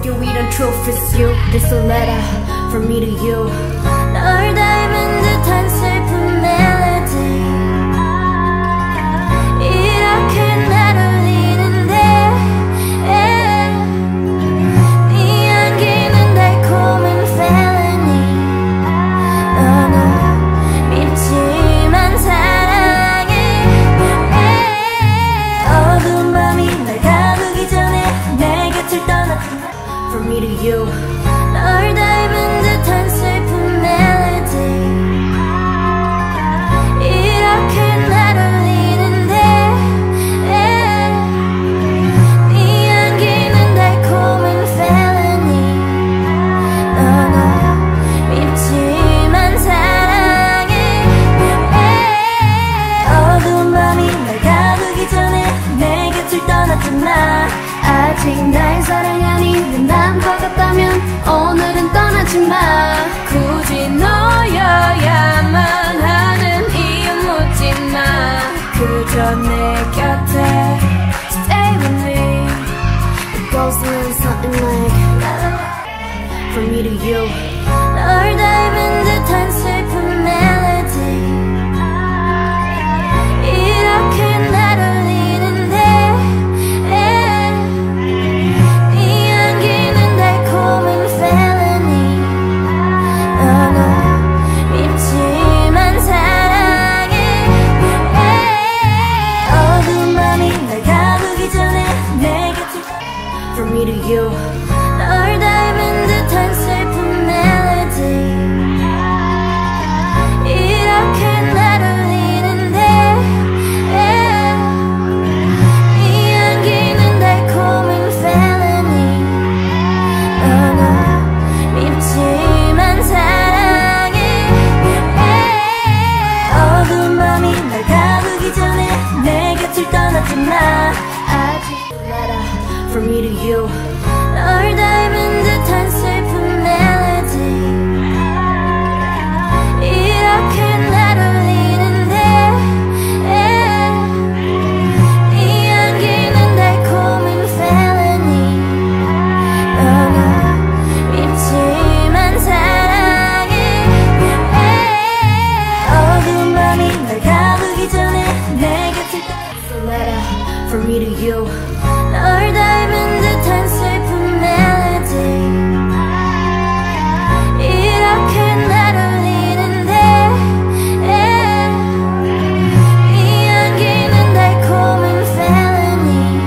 your weed and truth is you. This a letter from me to you. 널 닮은 듯한 슬픈 멜로디 이렇게 날 울리는데 네 향기는 달콤한 felony. 너는 밉지만 사랑해. 어두운 밤이 날 가두기 전에 내 곁을 떠나. From me to you. 널 닮은 듯한 슬픈 멜로디 이렇게 날 울리는데 네 향기는 달콤한 felony. 너는 밉지만 사랑해. 어두운 밤이 날 가두기 전에 내 곁을 떠났잖아. 아직 날 사랑하니 난 것 같다면 오늘은 떠나지 마. 굳이 너여야만 하는 이유 묻지 마. 그저 내 곁에 stay with me. It goes a little something like from me to you. 널 닮은 듯한 슬픈 멜로디 이렇게 날 울리는데 네 향기는 달콤한 felony. 너는 밉지만 사랑해. 어두운 밤이 날 가두기 전에 내 곁을 from me to you. 널 닮은 듯한 슬픈 멜로디 이렇게 날 울리는데 네 향기는 달콤한 felony. 너는 밉지만 사랑해. 어두운 밤이 날 가두기 전에 내 곁을 떠났잖아. 아직 letter from me to you. 널 닮은 듯한 슬픈 멜로디 이렇게 날 울리는데 네 향기는 달콤한 felony. 너는 밉지만 사랑해. 어두운 밤이 날 가두기 전에 내 곁을 떠나. From me to you. 널 닮은 듯한 슬픈 멜로디 이렇게 날 울리는데 네 향기는 달콤한 felony.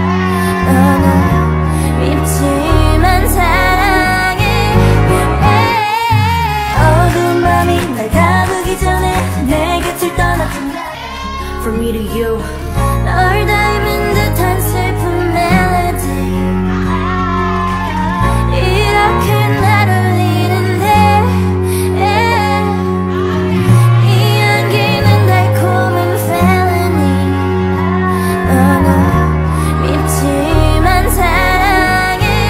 너는 밉지만 사랑해. 어두운 밤이 날 가두기 전에 내 곁을 떠났잖아. From me to you. 널 닮은 듯한 슬픈 멜로디 이렇게 날 울리는데 네 향기는 달콤한 felony. 너는 밉지만 사랑해.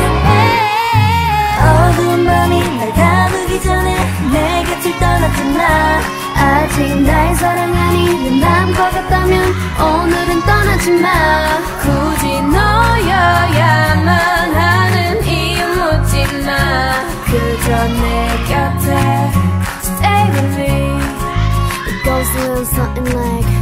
어두운 밤이 날 가두기 전에 내 곁을 떠났잖아. 아직 날 사랑하니 난 것 같다면 오늘은 떠나지 마. 굳이 너여야만 하는 이유 묻지 마. 그저 내 곁에 stay with me. It goes a little something like